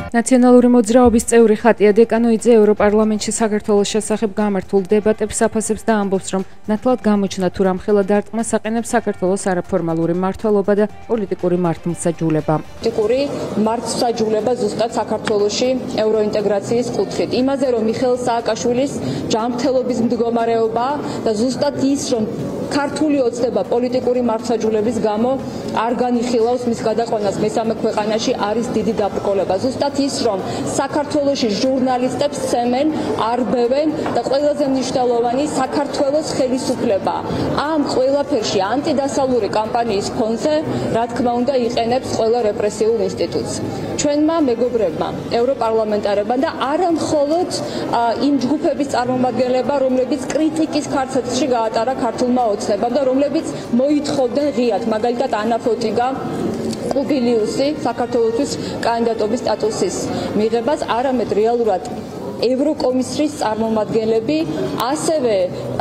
ნაციონალური მოძრაობის წევრი ხატია დეკანოიძე ევროპარლამენტში საქართველოს შესახებ გამართულ დებატებს აფასებს და ამბობს, რომ ნათლად გამოჩნდა თუ რამხელა დარტყმას აყენებს საქართველოს არაფორმალური მმართველობა და პოლიტიკური მართლმსაჯულება. პოლიტიკური მართლმსაჯულება ზუსტად საქართველოში ევროინტეგრაციის კუთხით. იმაზე, რომ მიხეილ სააკაშვილის ჯანმრთელობის მდგომარეობა და ზუსტად ის, რომ ქართული ოცნება პოლიტიკური მართლმსაჯულების გამო არ განიხილავს მის გადაყვანას მესამე ქვეყანაში არის დიდი დაბრკოლება. ზუსტად ის, რომ საქართველოში ჟურნალისტებს სცემენ, არბევენ და ყველაზე მნიშვნელოვანი საქართველოს ხელისუფლება ამ ყველაფერში ანტიდასავლური კამპანიის ფონზე, რა თქმა უნდა, იყენებს ყველა რეპრესიულ ინსტიტუტს. ჩვენმა მეგობრებმა, ევროპარლამენტარებმა და არა მხოლოდ იმ ჯგუფების წარმომადგენლებმა, რომლებიც კრიტიკის ქარცეთში გაატარა ქართულმა ოცნებამ და რომლებიც მოითხოვდნენ ღიად, მაგალითად ანა ფოტიგა, კუბილიუსი საქართველოსთვის კანდიდატობის სტატუსის მიღებას, არამედ რეალურად ევროკომისიის წარმომადგენლები, ასევე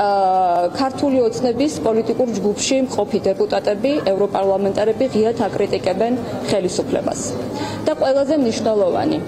ქართული ოცნების პოლიტიკურ ჯგუფში მყოფი დეპუტატები, ევროპარლამენტარები ღიად აკრიტიკებენ ხელისუფლებას. და ყველაზე მნიშვნელოვანი,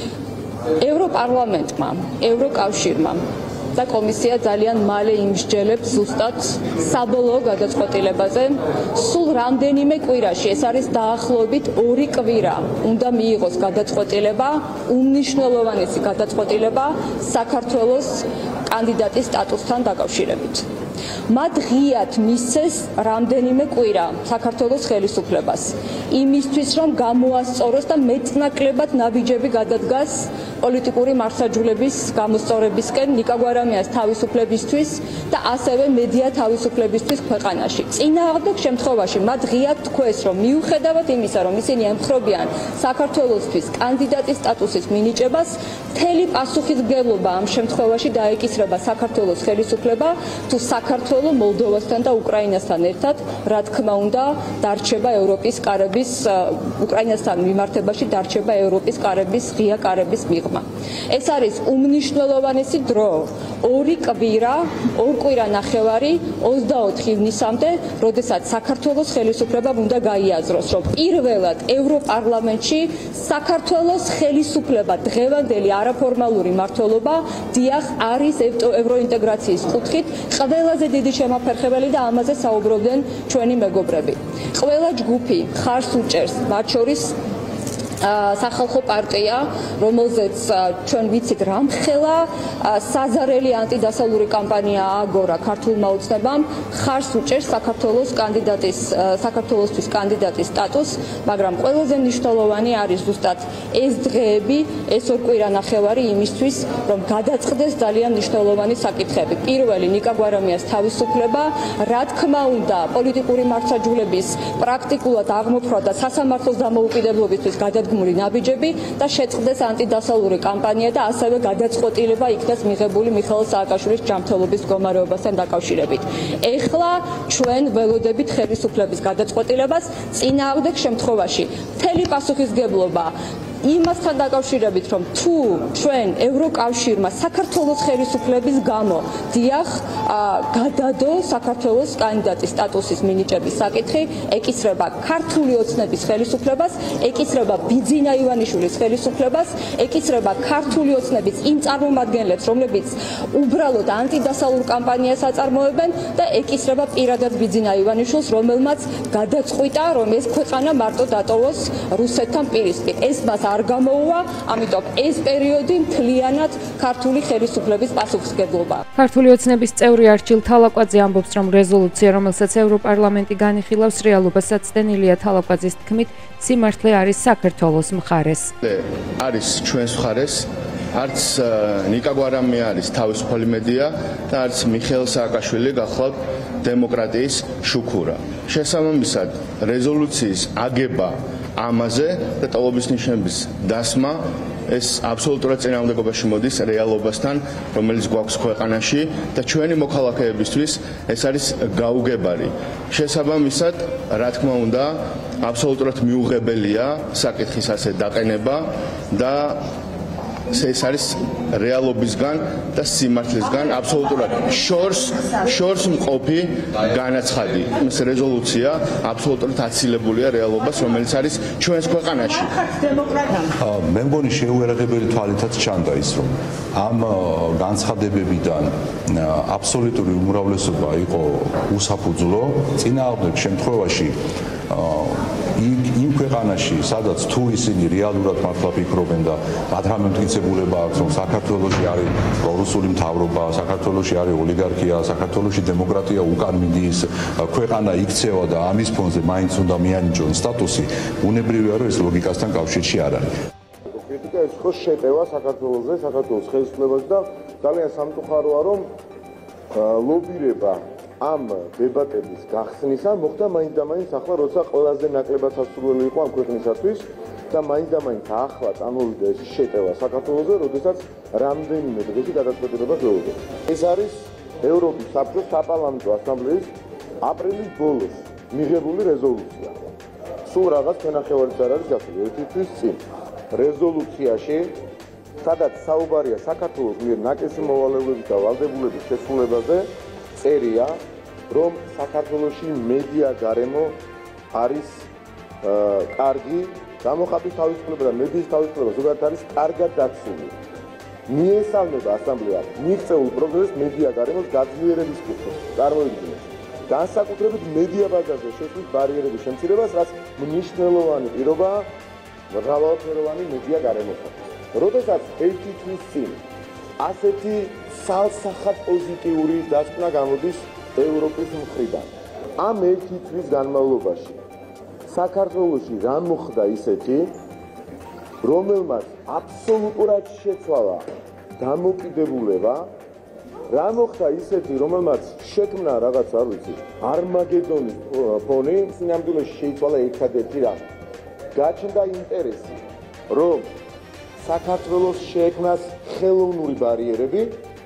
ევროპარლამენტმა, ევროკავშირმა და კომისია ძალიან მალე იმსჯელებს ზუსტად საბოლოო გადაწყვეტილებაზე. სულ რამდენიმე კვირაში, ეს არის დაახლოებით 2 კვირა, უნდა მიიღოს გადაწყვეტილება, უმნიშვნელოვანესი გადაწყვეტილება საქართველოს კანდიდატის სტატუსთან დაკავშირებით. მათ ღიად მისცეს რამდენიმე კვირა საქართველოს ხელისუფლებას იმისთვის, რომ გამოასწოროს და მეტნაკლებად ნაბიჯები გადადგას პოლიტიკური მართლმსაჯულების გამოსწორებისკენ ნიკარაგუას თავისუფლებისთვის და ასევე მედია თავისუფლებისთვის ქვეყანაში. წინააღმდეგ შემთხვევაში მათ ღიად თქვეს, რომ მიუხედავად იმისა, რომ ისინი ემხრობიან საქართველოსთვის კანდიდატის სტატუსის მინიჭებას, მთელი პასუხისმგებლობა ამ შემთხვევაში დაეკისრება საქართველოს ხელისუფლება, თუ საქართველო მოლდოვასთან და უკრაინასთან ერთად, რა თქმა უნდა, დარჩება ევროპის კარების უკრაინასთან მიმართებაში დარჩება ევროპის კარების ღია კარების მიღმა. ეს არის უმნიშვნელოვანესი დრო, 2 კვირა, 2 კვირა ნახევარი 24 ივნისამდე, როდესაც საქართველოს ხელისუფლებამ უნდა გაიაზროს, რომ პირველად ევროპარლამენტში საქართველოს ხელისუფლება დღევანდელი არაფორმალური მმართველობა დიახ არის ევროინტეგრაციის კუთხით ყველაზე დიდი შემაფერხებელი და ამაზე საუბრობდნენ ჩვენი მეგობრები. ყველა ჯგუფი ხარს უჭერს, მათ შორის სახალხო პარტია, რომელზეც ჩვენ ვიცით რამხელა საზარელი ანტიდასავლური კამპანია ააგორა ქართულმა ოცნებამ, ხარს უჭერს საქართველოსთვის კანდიდატის სტატუსს, მაგრამ ყველაზე მნიშვნელოვანი არის ზუსტად ეს დღეები, ეს 2 კვირა ნახევარი იმისთვის, რომ გადაწყდეს ძალიან მნიშვნელოვანი საკითხები. პირველი, ნიკარაგუას თავისუფლება, რა თქმა უნდა, პოლიტიკური მართლმსაჯულების პრაქტიკულად აღმოფხვრა და სასამართლოს დამოუკიდებლობისთვის გადადგმული ნაბიჯები და შეწყდეს ანტიდასავლური კამპანია და ასევე გადაწყვეტილება იქნას მიღებული მიხეილ სააკაშვილის ჯანმრთელობის მდგომარეობასთან დაკავშირებით. ეხლა ჩვენ ველოდებით ხელისუფლების გადაწყვეტილებას, წინააღმდეგ შემთხვევაში მთელი პასუხისმგებლობა იმასთან დაკავშირებით, რომ თუ ჩვენ ევროკავშირმა საქართველოს ხელისუფლების გამო დიახ გადადო საქართველოს კანდიდატის სტატუსის მინიჭების საკითხი, ეკისრება ქართული ოცნების ხელისუფლებას, ეკისრება ბიძინა ივანიშვილის ხელისუფლებას, ეკისრება ქართული ოცნების იმ წარმომადგენლებს, რომლებიც უბრალოდ ანტიდასავლურ კამპანიას აწარმოებენ და ეკისრება პირადად ბიძინა ივანიშვილს, რომელმაც გადაწყვიტა, რომ ეს ქვეყანა მარტო დატოვოს რუსეთთან პირისპირ. ეს მას არ გამოუვა, ამიტომ ეს პერიოდი მთლიანად ქართული ხელისუფლების პასუხისმგებლობა. ქართული ოცნების წევრი არჩილ თალაკვაძე ამბობს, რომ რეზოლუცია, რომელსაც ევროპარლამენტი განიხილავს, რეალობას აცდენილია. თალაკვაძის თქმით, სიმართლე არის საქართველოს მხარეს. არის ჩვენს მხარეს, არც ნიკარაგუა არის თავისუფალი მედია და არც მიხეილ სააკაშვილი გახლავთ დემოკრატიის შუქურა. შესაბამისად, რეზოლუციის აგება ამაზე და ტალობის ნიშნების დასმა ეს აბსოლუტურად წინააღმდეგობაში მოდის რეალობასთან, რომელიც გვაქვს ქვეყანაში და ჩვენი მოქალაქეებისთვის ეს არის გაუგებარი. შესაბამისად, რა თქმა უნდა, აბსოლუტურად მიუღებელია საკითხის ასე დაყენება და ეს არის რეალობისგან და სიმართლისგან აბსოლუტურად შორს მყოფი განაცხადი. ეს რეზოლუცია აბსოლუტურად აცილებულია რეალობას, რომელიც არის ჩვენს ქვეყანაში. მე მგონი შეუერაღებელი თვალითაც ჩანდა ის, რომ ამ განცხადებებიდან აბსოლუტური უმრავლესობა იყო უსაფუძვლო. წინააღმდეგ შემთხვევაში იმ ქვეყანაში, სადაც თუ ისინი რეალურად მართლა ფიქრობენ და გადამამტკიცებულება აქვს, რომ საქართველოში არის პრორუსული მთავრობა, საქართველოში არის ოლიგარქია, საქართველოში დემოკრატია უკან მიდის, ქვეყანა იქცევა და ამის ფონზე მაინც უნდა მიანიჭონ სტატუსი, უნებრივია რომ ეს ლოგიკასთან კავშირში არ არის. კრიტიკა ეს ხო შეტევა საქართველოზე, საქართველოს ხელისუფლებაზე და ძალიან სამწუხაროა, რომ ლობირება ამ დებატების გახსნისა მოხდა მაინც და მაინც ახლა, როცა ყველაზე ნაკლებად სასურველი იყო ამ ქვეყნისათვის და მაინც და მაინც ახლა წამოვიდა ეს შეტევა საქართველოზე, როდესაც რამდენიმე დღეში გადაწყვეტილება შეუძლია. ეს არის ევროპის საბჭოს საპარლამენტო ასამბლეის აპრილის ბოლოს მიღებული რეზოლუცია. სულ რაღაც თანახევარიც არ არის გასული, ერთი თვის წინ. რეზოლუციაში, სადაც საუბარია საქართველოს მიერ ნაკისი მოვალეობების და ვალდებულების შესრულებაზე, წერია, რომ საქართველოში მედია გარემო არის კარგი, გამოხატვის თავისუფლება და მედიის თავისუფლება ზოგადად არის კარგად დაცული. მიესალმება ასამბლეა მიღწეულ პროგრესს მედია გარემოს გაძლიერების კუთხით. წარმოიდგინეთ, განსაკუთრებით მედია ბაზარზე შესვლის ბარიერების შემცირებას, რაც მნიშვნელოვანი პირობაა მრავალფეროვანი მედია გარემოსათვის. როდესაც ერთი თვის წინ ასეთი სალსახად პოზიტიური დასკვნა გამოდის ევროპის მხრიდან. ამ ერთი თვის განმავლობაში საქართველოში რა მოხდა ისეთი, რომელმაც აბსოლუტურად შეცვალა დამოკიდებულება, რა მოხდა ისეთი, რომელმაც შექმნა რაღაც არ ვიცი, არმაგედონის ფონი, სინამდვილეში შეიცვალა ერთადერთი რამ. გაჩნდა ინტერესი, რომ საქართველოს შეექმნას ხელოვნური ბარიერები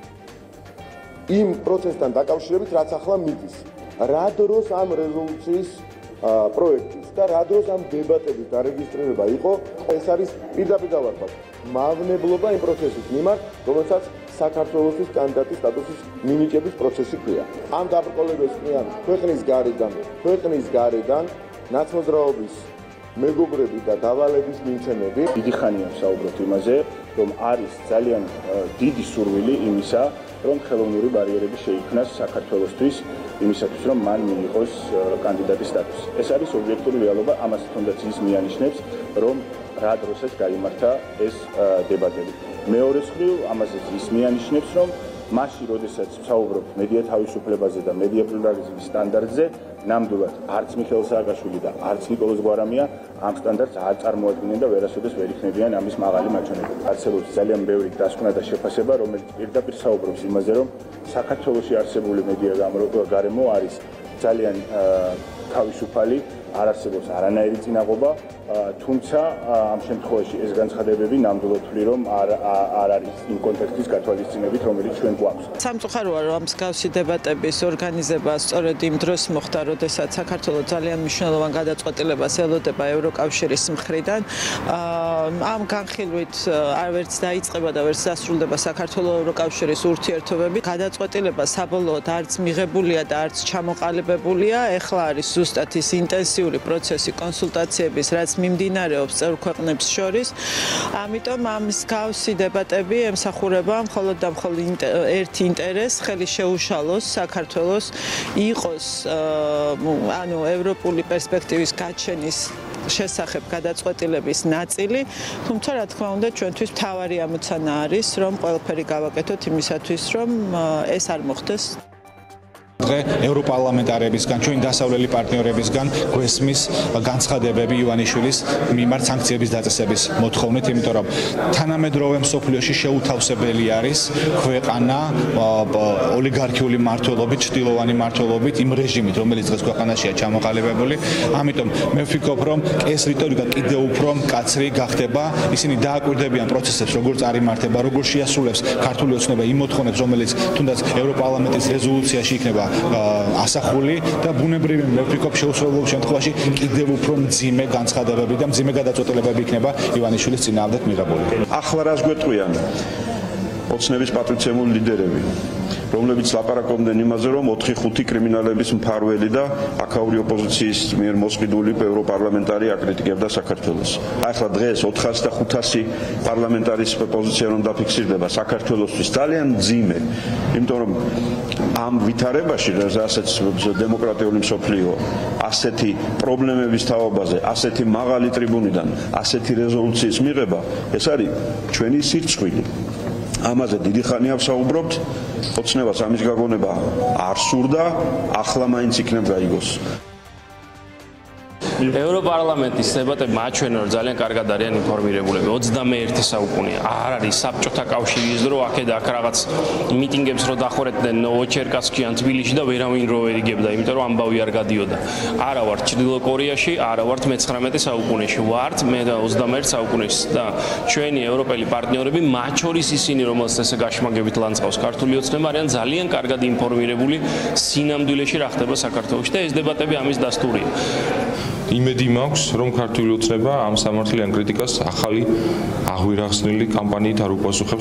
იმ პროცესთან დაკავშირებით, რაც ახლა მიდის. რა დროს ამ რეზოლუციის პროექტის და რა დროს ამ დებატების დარეგისტრირება იყო, ეს არის პირდაპირ დავარქვათ, მავნებლობა იმ პროცესის მიმართ, რომელსაც საქართველოსთვის კანდიდატის სტატუსის მინიჭების პროცესი ქვია. ამ დაბრკოლებას ყრიან ქვეყნის გარედან ნაცმოძრაობის მეგობრები და დავალების მიმცემები. დიდი ხანია ვსაუბრობთ იმაზე, რომ არის ძალიან დიდი სურვილი იმისა, რომ ხელოვნური ბარიერები შეიქმნას საქართველოსთვის, იმისათვის, რომ მან მიიღოს კანდიდატის სტატუსი. ეს არის ობიექტური რეალობა, ამას თუნდაც ის მიანიშნებს, რომ რა დროსაც გაიმართა ეს დებატები. მეორე მხრივ, ამაზე ის მიანიშნებს, რომ მასში, როდესაც ვსაუბრობთ მედია თავისუფლებაზე და მედია პლურალიზმის სტანდარტზე, ნამდვილად არც მიხეილ სააკაშვილი და არც ნიკოლოზ გვარამია ამ სტანდარტს არ წარმოადგენენ და ვერასოდეს ვერ იქნებიან ამის მაღალი მაჩვენებელი. არსებობს ძალიან ბევრი დასკვნა და შეფასება, რომელიც პირდაპირ საუბრობს იმაზე, რომ საქართველოში არსებული მედია გარემო არის ძალიან თავისუფალი, არ არსებობს არანაირი წინაღობა, თუმცა ამ შემთხვევაში ეს განცხადებები ნამდვილად თვლი, რომ არ არის იმ კონტექსტის გათვალისწინებით, რომელიც ჩვენ გვაქვს. სამწუხაროა, რომ მსგავსი დებატების ორგანიზება სწორედ იმ დროს მოხდა, როდესაც საქართველოს ძალიან მნიშვნელოვან გადაწყვეტილებას ელოდება ევროკავშირის მხრიდან. ამ განხილვით არც დაიწყება და ვერც დასრულდება საქართველოს ევროკავშირის ურთიერთობები. გადაწყვეტილება საბოლოოდ არც მიღებულია და არც ჩამოყალიბებულია. ეხლა არის ზუსტად ის ინტენსიური პროცესი კონსულტაციების, რაც მიმდინარეობს წევრ ქვეყნებს შორის. ამიტომ ამ მსგავსი დებატები ემსახურება მხოლოდ და მხოლოდ ერთ ინტერესს, ხელი შეუშალოს საქართველოს იყოს ევროპული პერსპექტივის გაჩენის შესახებ გადაწყვეტილების ნაწილი, თუმცა რა თქმა უნდა ჩვენთვის მთავარი ამოცანა არის, რომ ყველაფერი გავაკეთოთ იმისათვის, რომ ეს არ მოხდეს. დღე ევროპარლამენტარებისგან, ჩვენი დასავლელი პარტნიორებისგან გვესმის განცხადებები ივანიშვილის მიმართ სანქციების დაწესების მოთხოვნით, იმიტომ რომ თანამედროვე მსოფლიოში შეუთავსებელი არის ქვეყანა ოლიგარქიული მმართველობით, ჭრილოვანი მმართველობით, იმ რეჟიმით, რომელიც დღეს ქვეყანაშია ჩამოყალიბებული. ამიტომ მე ვფიქრობ, რომ ეს რიტორიკა კიდევ უფრო მკაცრი გახდება, ისინი დააკვირდებიან პროცესებს, როგორ წარიმართება, როგორ შეასრულებს ქართული ოცნება იმ მოთხოვნებს, რომელიც თუნდაც ევროპარლამენტის რეზოლუციაში იქნება ასახული და ბუნებრივი მე ვფიქრობ შეუსრულებლობის შემთხვევაში კიდევ უფრო მძიმე განცხადებები და მძიმე გადაწყვეტილებები იქნება ივანიშვილის წინააღმდეგ მიღებული. ახლა რას გვეტყვიან ოცნების პატრიცემული ლიდერები, რომლებიც ლაპარაკობდნენ იმაზე, რომ 4-5 კრიმინალების მფარველი და აქაური ოპოზიციის მიერ მოსყიდული ევროპარლამენტარი აკრიტიკებდა საქართველოს. ახლა დღეს 400-500 პარლამენტარის პოზიცია რომ დაფიქსირდება საქართველოსთვის ძალიან მძიმე, იმიტომ რომ ამ ვითარებაში, რასაც დემოკრატიული მსოფლიო ასეთი პრობლემების თაობაზე, ასეთი მაღალი ტრიბუნიდან, ასეთი რეზოლუციის მიღება, ეს არის ჩვენი სირცხვილი. ამაზე დიდი ხანია ვსაუბრობთ, ოცნებას ამის გაგონება არ სურდა, ახლა მაინც იქნებ გაიგოს. ევროპარლამენტის დებატები მაჩვენა რომ ძალიან კარგად არიან ინფორმირებულები. 21 საუკუნეა. არ არის საბჭოთა კავშირის დრო აქ რაღაც მიტინგებს რო დახურეთდნენ ნოვოჩერკასკიან თბილისში და ვერავინ რო ვერ იგებდა, იმიტომ რომ ამბავი არ გადიოდა. არა ვართ ჩრდილო კორეაში, არა ვართ მე-19 საუკუნეში, ვართ მე-21 საუკუნეში და ჩვენი ევროპელი პარტნიორები, მათ შორის ისინი, რომელსაც ესე გაშმაგებით ლანძღავს ქართული ოცნება, არიან ძალიან კარგად ინფორმირებული სინამდვილეში რა ხდება საქართველოში და ეს დებატები ამის დასტურია. იმედი მაქვს, რომ ქართული ოცნება ამ სამართლიან კრიტიკას ახალი აღვირახსნილი კამპანიით არ უპასუხებს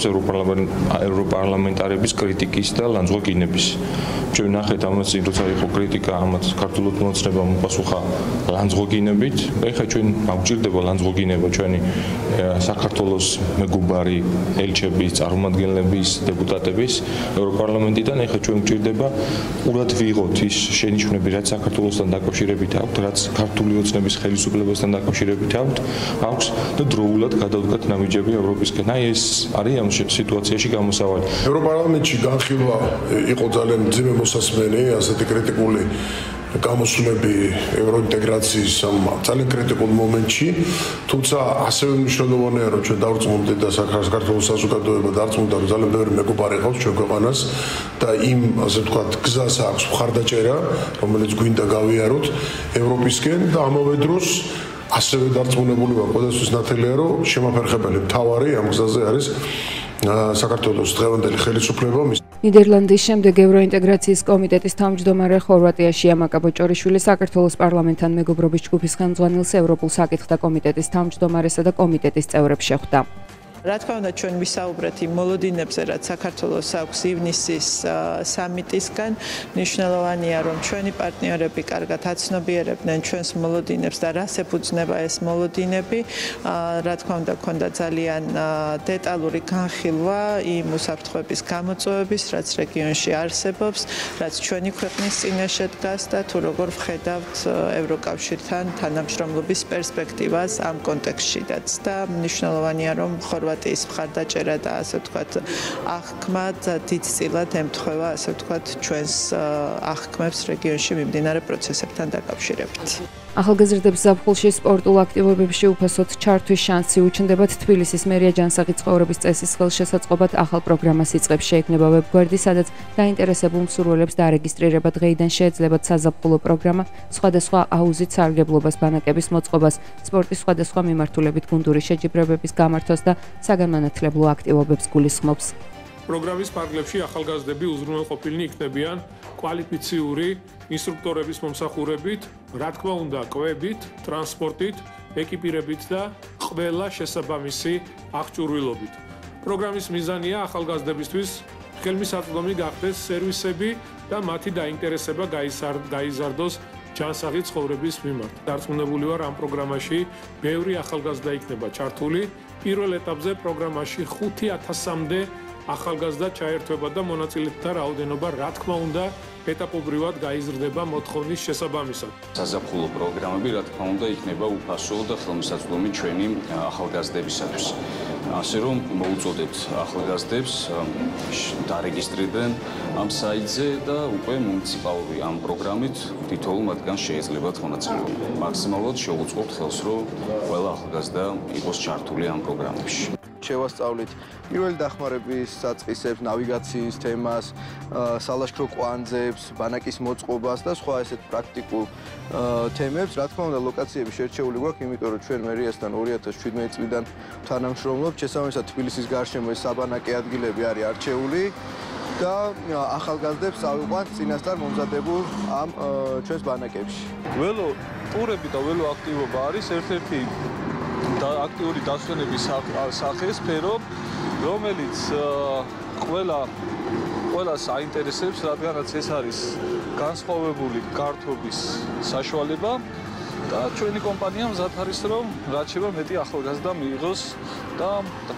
ევროპარლამენტარების კრიტიკის და ლანძღვა-გინების. ჩვენ ნახეთ ამას წინ, როცა იყო კრიტიკა ამათ ქართული ოცნებამ უპასუხა ლანძღვა-გინებით. ეხლა ჩვენ გვჭირდება ლანძღვა-გინება ჩვენი საქართველოს მეგობარი ელჩების, წარმომადგენლების, დეპუტატების ევროპარლამენტიდან. ეხლა ჩვენ გვჭირდება ყურად ვიღოთ ის შენიშვნები, რაც საქართველოსთან დაკავშირებით აქვთ, რაც ქართული ოცნების ხელისუფლებასთან დაკავშირებით აქვს და დროულად გადავდგათ ნამიჯები ევროპისკენ. აი ეს არის ამ სიტუაციაში გამოსავალი. ევროპარლამენტში განხილვა იყო ძალიან მძიმე მოსასმენი, ასეთი კრიტიკული გამოსვლები ევროინტეგრაციის ამ ძალიან კრიტიკულ მომენტში, თუმცა ასევე მნიშვნელოვანია, რომ ჩვენ დავწმუნდით და საქართველოს საზოგადოება დარწმუნდა, რომ ძალიან ბევრი მეგობარი ყავს ჩვენ ქვეყანას და იმ, ასე ვთქვათ, გზას აქვს მხარდაჭერა, რომელიც გვინდა გავიაროთ ევროპისკენ და ამავე დროს ასევე დარწმუნებული ვარ, ყველასთვის ნათელია, რომ შემაფერხებელი მთავარი ამ გზაზე არის საქართველოს დღევანდელი ხელისუფლება. ნიდერლანდის შემდეგ ევროინტეგრაციის კომიტეტის თავმჯდომარე ხორვატიაში ამაკა ბოჭორიშვილი საქართველოს პარლამენტთან მეგობრობის ჯგუფის ხელმძღვანელს ევროპულ საკითხთა კომიტეტის თავმჯდომარესა და კომიტეტის წევრებს შეხვდა. რა თქმა უნდა, ჩვენ ვისაუბრეთ იმ მოლოდინებზე, რაც საქართველოს აქვს ივნისის სამიტისგან. მნიშვნელოვანია, რომ ჩვენი პარტნიორები კარგად აცნობიერებდნენ ჩვენს მოლოდინებს და რას ეფუძნება ეს მოლოდინები. რა თქმა უნდა, ქონდა ძალიან დეტალური განხილვა იმ უსაფრთხოების გამოწვევების, რაც რეგიონში არსებობს, რაც ჩვენი ქვეყნის წინაშე დგას და თუ როგორ ვხედავთ ევროკავშირთან თანამშრომლობის პერსპექტივას ამ კონტექსტშიდაც. და მნიშვნელოვანია, რომ ხორვატიის მხარდაჭერა და ასე ვთქვათ აღქმა დიდწილად ემთხვევა ასე ვთქვათ ჩვენს აღქმებს რეგიონში მიმდინარე პროცესებთან დაკავშირებით. ახალგაზრდებს ზაფხულში სპორტულ აქტივობებში უფასოდ ჩართვის შანსი უჩნდებათ. თბილისის მერია ჯანსაღი ცხოვრების წესის ხელშესაწყობად ახალ პროგრამას იწყებს. შეიქმნება ვებგვერდი, სადაც დაინტერესებულ მსურველებს დარეგისტრირება დღეიდან შეეძლებათ საზაფხულო პროგრამა, სხვადასხვა აუზით სარგებლობას, ბანაკების მოწყობას, სპორტის სხვადასხვა მიმართულებით გუნდური შეჯიბრებების გამართვას და საგანმანათლებლო აქტივობებს გულისხმობს. პროგრამის ფარგლებში ახალგაზრდები უზრუნველყოფილნი იქნებიან კვალიფიციური ინსტრუქტორების მომსახურებით, რა თქმა უნდა, კვებით, ტრანსპორტით, ეკიპირებით და ყველა შესაბამისი აღჭურვილობით. პროგრამის მიზანია ახალგაზრდებისთვის ხელმისაწვდომი გახდეს სერვისები და მათი დაინტერესება გაიზარდოს ჯანსაღი ცხოვრების მიმართ. დარწმუნებული ვარ, ამ პროგრამაში ბევრი ახალგაზრდა იქნება ჩართული. პირველ ეტაპზე პროგრამაში 5000-მდე ახალგაზრდა ჩაერთვება და მონაწილეთა რაოდენობა, რა თქმა უნდა, ეტაპობრივად გაიზრდება მოთხოვნის შესაბამისად. საზაფხულო პროგრამები, რა თქმა უნდა, იქნება უფასო და ხელმისაწვდომი ჩვენი ახალგაზრდებისათვის. ასე რომ მოუწოდეთ ახალგაზრდებს დარეგისტრირდნენ ამ საიტზე და უკვე მუნიციპალური ამ პროგრამით თითოეულ მათგანს შეეძლებათ მონაწილეობა. მაქსიმალურად შევუწყობთ ხელს, რომ ყველა ახალგაზრდა იყოს ჩართული ამ პროგრამებში. შევასწავლით პირველი დახმარების საწყისებს, ნავიგაციის თემას, სალაშქრო კვანძებს, ბანაკის მოწყობას და სხვა ესეთ პრაქტიკულ თემებს. რა თქმა უნდა, ლოკაციები შერჩეული გვაქვს, იმიტომ რომ ჩვენ მერიასთან 2017 წლიდან თანამშრომლობთ. შესაბამისად, თბილისის გარშემო ეს საბანაკე ადგილები არის არჩეული. და ახალგაზრდებს ავიყვანთ წინასწარ მომზადებულ ამ ჩვენს ბანაკებში. ველო ტურები და ველო აქტივობა არის ერთ-ერთი აქტიური დასვენების სახე სფერო, რომელიც ყველას აინტერესებს, რადგანაც ეს არის განსხვავებული გართობის საშუალება და ჩვენი კომპანია მზად არის, რომ რაც შეიძლება მეტი ახალგაზრდა მიიღოს და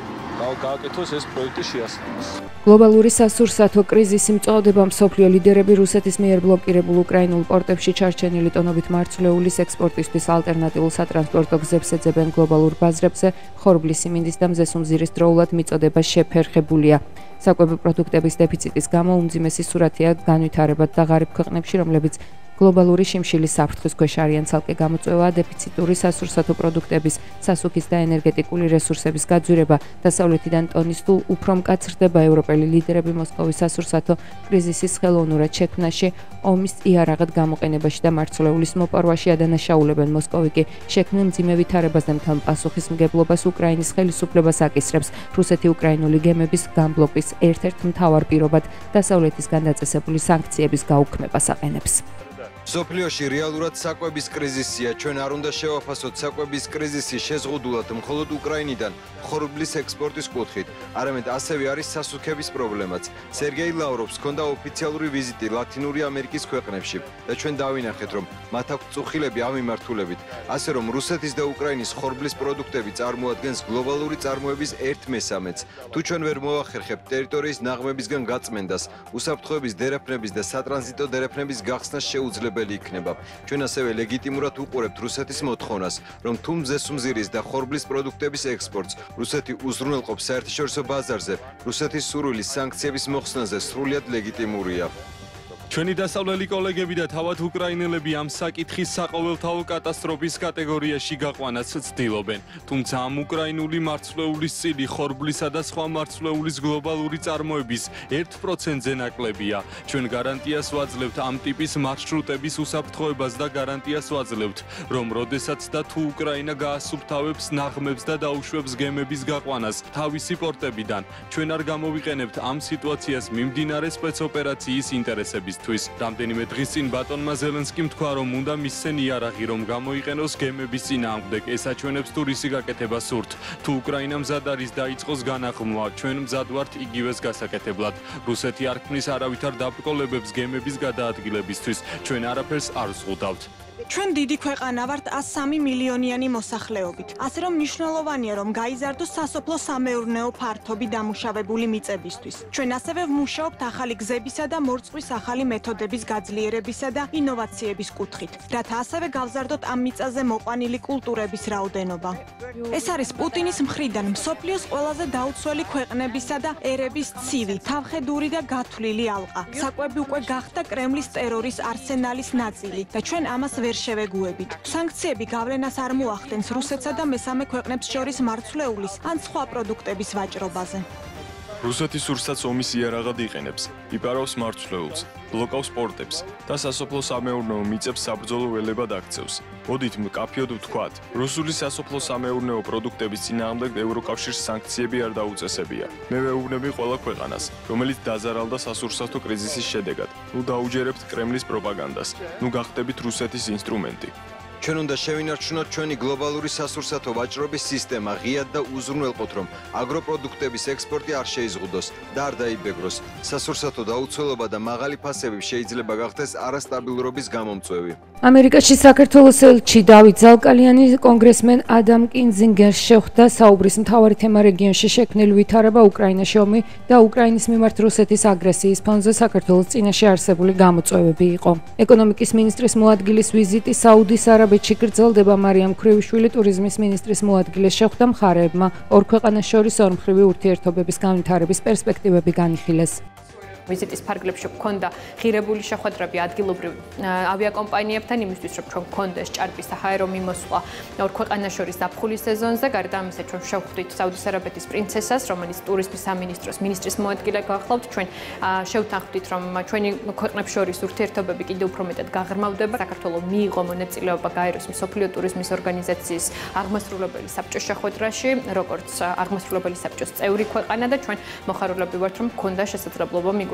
გააკეთოს ეს პროექტი შეასრულოს. გლობალური სასურსათო კრიზისი მწვავდება მსოფლიო ლიდერები რუსეთის მიერ ბლოკირებულ უკრაინულ პორტებში ჩარჩენილი ტონობით მარცვლეულის ექსპორტისთვის ალტერნატიულ სატრანსპორტო გზებს ეძებენ გლობალურ ბაზრებზე. ხორბლის სიმინდის და მზესუმზირის დროულად მიწოდება შეფერხებულია. საკვები პროდუქტების დეფიციტის გამო უმძიმესი სურათია განვითარებად და ღარიბ ქვეყნებში, რომლებიც გლობალური შიმშილის საფრთხის ქვეშ არიან. ცალკე გამოწვევაა დეფიციტური სასურსათო პროდუქტების, სასუქის და ენერგეტიკული რესურსების გაძვირება. დასავლეთიდან ტონის თუ უფრო მკაცრდება. ევროპელი ლიდერები მოსკოვის სასურსათო კრიზისის ხელოვნურად შექმნაში, ომის იარაღად გამოყენებაში და მარცვლეულის მოპარვაში ადანაშაულებენ. მოსკოვი კი შექმნილ მძიმე ვითარებაზე მთელ პასუხისმგებლობას უკრაინის ხელისუფლებას აკისრებს. რუსეთი უკრაინული გემების გამბლოკის ერთ-ერთ მთავარ პირობად დასავლეთისგან დაწესებული სანქციების გაუქმებას აყენებს. სოფლიოში რეალურად საკვების კრიზისია. ჩვენ არ უნდა შევაფასოთ საკვების კრიზისი შეზღუდულად მხოლოდ უკრაინიდან ხორბლის ექსპორტის კუთხით, არამედ ასევე არის სასუქების პრობლემაც. სერგეი ლავროვს ჰქონდა ოფიციალური ვიზიტი ლათინური ამერიკის ქვეყნებში და ჩვენ დავინახეთ, რომ მათ აქვთ წუხილები ამ მიმართულებით, ასე რომ რუსეთის და უკრაინის ხორბლის პროდუქტები წარმოადგენს გლობალური წარმოების 1/3-ს. თუ ჩვენ ვერ მოვახერხებთ ტერიტორიის ნაღმებისგან გაწმენდას, უსაფრთხოების დერეფნების და სატრანზიტო დერეფნების გახსნა შეუძლებელი იქნება. ჩვენ ასევე ლეგიტიმურად უყურებთ რუსეთის მოთხოვნას, რომ თუ მზესუმზირის და ხორბლის პროდუქტების ექსპორტს რუსეთი უზრუნველყოფს საერთაშორისო ბაზარზე, რუსეთის სურვილის სანქციების მოხსნაზე სრულიად ლეგიტიმურია. ჩვენი დასავლელი კოლეგები და თავად უკრაინელები ამ საკითხის საყოველთაო კატასტროფის კატეგორიაში გაყვანას ცდილობენ. თუმცა ამ უკრაინული მარცვლეულის წილი ხორბლისა და სხვა მარცვლეულის გლობალური წარმოების 1%-ზე ნაკლებია. ჩვენ გარანტიას ვაძლევთ ამ ტიპის მარშრუტების უსაფრთხოებას და გარანტიას ვაძლევთ, რომ როდესაც და თუ უკრაინა გაასუფთავებს ნაღმებს და დაუშვებს გემების გაყვანას თავისი პორტებიდან, ჩვენ არ გამოვიყენებთ ამ სიტუაციას მიმდინარე სპეცოპერაციის ინტერესების. რამდენიმე დღის წინ ბატონმა ზელენსკიმ თქვა, რომ უნდა მისცენ იარაღი, რომ გამოიყენოს გემების წინააღმდეგ. ეს აჩვენებს თუ რისი გაკეთება სურთ. თუ უკრაინა მზად არის დაიწყოს განაღმვა, ჩვენ მზად ვართ იგივეს გასაკეთებლად. რუსეთი არ ქმნის არავითარ დაბრკოლებებს გემების გადაადგილებისთვის. ჩვენ არაფერს არ ვზღუდავთ. ჩვენ დიდი ქვეყანა ვართ 103 მილიონიანი მოსახლეობით. ასე რომ მნიშვნელოვანია, რომ გაიზარდოს სასოფლო-სამეურნეო ფართობი დამუშავებული მიწებისთვის. ჩვენ ასევე ვმუშაობთ ახალი გზებისა და მორწყვის ახალი მეთოდების გაძლიერებისა და ინოვაციების კუთხით, რათა ასევე გავზარდოთ ამ მიწაზე მოყვანილი კულტურების რაოდენობა. ეს არის პუტინის მხრიდან მსოფლიოს ყველაზე დაუცველი ქვეყნებისა და ერების ცივი, თავხედური და გათვლილი ალყა. საკვები უკვე გახდა კრემლის ტერორის არსენალის ნაწილი და ჩვენ ამას ვერ შევეგუებით. სანქციები გავლენას არ მოახდენს რუსეთსა და მესამე ქვეყნებს შორის მარცვლეულის ან სხვა პროდუქტების ვაჭრობაზე. რუსეთი სურსაც ომის იარაღად იყენებს, იპარავს მარცვლეულს, ბლოკავს პორტებს და სასოფლო-სამეურნეო მიწებს საბრძოლო ველებად აქცევს. მოდით მკაფიოდ ვთქვათ, რუსული სასოფლო-სამეურნეო პროდუქტების წინააღმდეგ ევროკავშირის სანქციები არ დაუწესებია. მე ვეუბნები ყველა ქვეყანას, რომელიც დაზარალდა სასურსათო კრიზისის შედეგად. ნუ დაუჯერებთ კრემლის პროპაგანდას. ნუ გახდებით რუსეთის ინსტრუმენტი. ჩვენ უნდა შევინარჩუნოთ ჩვენი გლობალური სასურსათო ვაჭრობის სისტემა, ღიად და უზრუნველყოთ, რომ აგროპროდუქტების ექსპორტი არ შეიზღუდოს და არ დაიბეგროს. სასურსათო დაუცველობა და მაღალი ფასები შეიძლება გახდეს არასტაბილურობის გამომწვევი. ამერიკაში საქართველოს ელჩი დავით ზალკალიანი კონგრესმენ ადამ კინზინგერს შეხვდა. საუბრის მთავარი თემა რეგიონში შექმნილი ვითარება, უკრაინაში ომი და უკრაინის მიმართ რუსეთის აგრესიის ფონზე საქართველოს წინაშე არსებული გამოწვევები იყო. ეკონომიკის მინისტრის მოადგილის ვიზიტი საუდის არაბეთში გრძელდება. მარიამ ქრივიშვილი ტურიზმის მინისტრის მოადგილეს შეხვდა. მხარეებმა ორ ქვეყანას შორის ორმხრივი ურთიერთობების განვითარების პერსპექტივები განიხილეს. ვიზიტის ფარგლებში გქონდა ღირებული შეხვედრები ადგილობრივ ავიაკომპანიებთან იმისთვის, რომ ჩვენ გქონდეს ჭარბის საჰაერო მიმოსვლა ორ ქვეყანას შორის ზაფხულის სეზონზე. გარდა ამისა, ჩვენ შევხვდით საუდის არაბეთის პრინცესას, რომელიც ტურიზმის სამინისტროს მინისტრის მოადგილე გახლავთ. ჩვენ შევთანხმდით, რომ ჩვენი ქვეყნებს შორის ურთიერთობები კიდევ უფრო მეტად გაღრმავდება. საქართველოს მიიღო მონაწილეობა გაეროს მსოფლიო ტურიზმის ორგანიზაციის აღმასრულებელი საბჭოს შეხვედრაში, როგორც აღმასრულებელი საბჭოს წევრი ქვეყანა და ჩვენ მოხარულები ვართ, რომ გქონდა შესაძლებლობა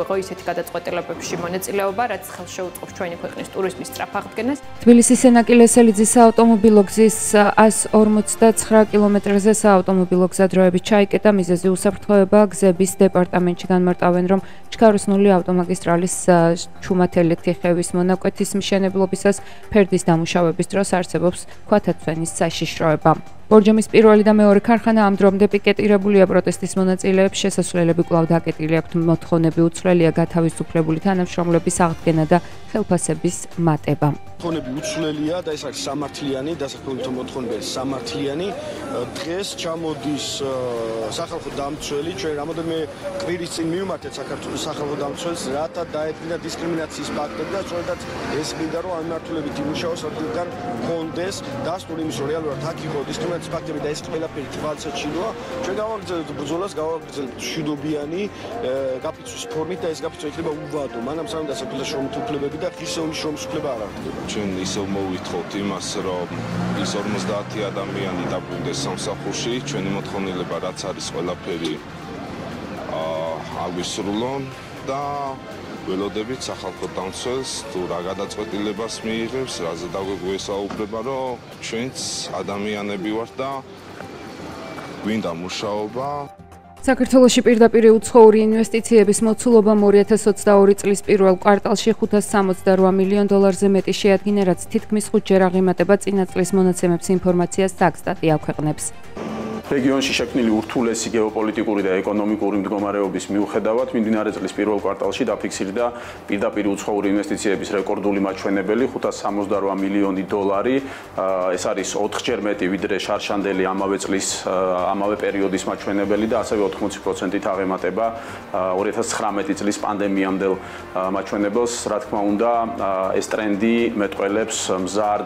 მიგვიღო ისეთი გადაწყვეტილებებში მონაწილეობა, რაც ხელშეუწყობს ჩვენი ქვეყნის ტურიზმის სწრაფ აღდგენას. თბილისის სენაკილესელიძის საავტომობილო გზის 159 კილომეტრზე საავტომობილო გზადროებით ჩაიკეტა. მიზეზი უსაფრთხოება გზების დეპარტამენტში განმარტავენ, რომ ჩქაროსნული ავტომაგისტრალის ჩუმათელი თიხევის მონაკვეთის მშენებლობისას ფერდის დამუშავების დროს არსებობს ქვათათვენის საშიშროება. ბორჯომის პირველი და მეორე ქარხანა ამ დრომდე პიკეტირებულია. პროტესტის მონაწილეებს შესასვლელები კვლავ დაკეტილი აქვთ. მოთხოვნები უცვლელია გათავისუფლებული თანამშრომლების აღდგენა და ხელფასების მატება. მოთხოვნები უცვლელია და ეს არის სამართლიანი, დასაქმებულთა მოთხოვნები სამართლიანი. დღეს ჩამოდის სახალხო დამცველი, ჩვენ რამოდენმე კვირის წინ მივმართეთ საქართველოს სახალხო დამცველს, რათა დაედგინა დისკრიმინაციის ფაქტები და სწორედაც ეს მინდა რომ ამ მართლებით იმუშაოს, რადგან კონდეს დასტური იმის რომ რეალურად აქ იყო დისკრიმინაციის ფაქტები და ეს ყველაფერი თვალსაჩინოა. ჩვენ გავაგრძელებთ ბრძოლას, გავაგრძელებთ მშვიდობიანი გაფიცვის ფორმით და ეს გაფიცვა იქნება უვადო. მანამ სანამ დასაქმებულთა შრომითმუფლებები და ღირსეული შრომისმფლობა არ აღდგება. ჩვენ ისევ მოვითხოთ იმას, რომ ის 50 ადამიანი დაბრუნდეს სამსახურში, ჩვენი მოთხოვნილება რაც არის ყველაფერი აგვისრულონ და ველოდებით სახალხო დამცველს თუ რა გადაწყვეტილებას მიიღებს, რაზე დაგვესაუბრება, რომ ჩვენც ადამიანები ვართ და გვინდა მუშაობა. საქართველოში პირდაპირ უცხოური ინვესტიციების მოცულობა 2022 წლის პირველ კვარტალში $568 მილიონ მეტი შეადგინა, რაც თითქმის 5-ჯერ აღემატება წინა წლის მონაცემებს. ინფორმაციას სტატი აქვეყნებს. რეგიონში შექმნილი ურთულესი გეოპოლიტიკური და ეკონომიკური მდგომარეობის მიუხედავად, მიმდინარე წლის პირველ კვარტალში დაფიქსირდა პირდაპირ უცხოური ინვესტიციების რეკორდული მაჩვენებელი $568 მილიონი. ეს არის 4-ჯერ მეტი ვიდრე შარშანდელი ამავე წლის ამავე პერიოდის მაჩვენებელი და ასევე 80%-ით აღემატება 2019 წლის პანდემიამდელ მაჩვენებელს. რა თქმა უნდა, ეს ტრენდი მეტყველებს მზარდ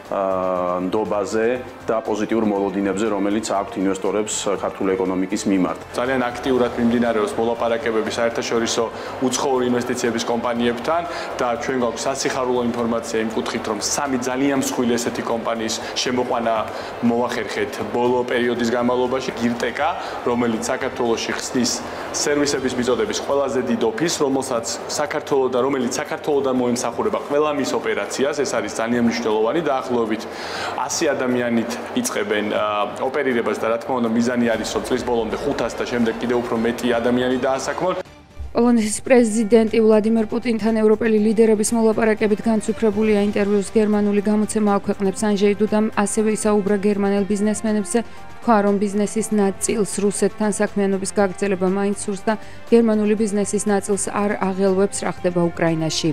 ნდობაზე და პოზიტიურ მოლოდინებზე, რომელიც აქვთ ინვესტორებს ქართული ეკონომიკის მიმართ. ძალიან აქტიურად მიმდინარეობს მოლაპარაკებები საერთაშორისო უცხოური ინვესტიციების კომპანიებთან და ჩვენ გვაქვს სასიხარულო ინფორმაცია იმ კუთხით, რომ 3 ძალიან მსხვილი ესეთი კომპანიის შემოყვანა მოახერხეთ ბოლო პერიოდის განმავლობაში. გირტეკა, რომელიც საქართველოში ხსნის სერვისების მიწოდების ყველაზე დიდ ოფისს, რომელსაც საქართველოს და რომელიც საქართველოსთან მოემსახურება ყველა მის ოპერაციას, ეს არის ძალიან მნიშვნელოვანი და 100 ადამიანით იწყებენ ოპერირებას და რა თქმა უნდა მიზანი არის რომ წლის ბოლომდე 500 და შემდეგ კიდევ უფრო მეტი ადამიანი დაასაქმონ. პოლონეთის პრეზიდენტი ვლადიმერ პუტინთან ევროპელი ლიდერების მოლაპარაკებით განცვიფრებულია. ინტერვიუს გერმანული გამოცემა აქვეყნებს. ანჟეი დუდამ ასევე ისაუბრა გერმანელ ბიზნესმენებზე, თქვა რომ ბიზნესის ნაწილს რუსეთთან საქმიანობის გაგრძელება მაინც სურს და გერმანული ბიზნესის ნაწილს არ აღელვებს რა ხდება უკრაინაში.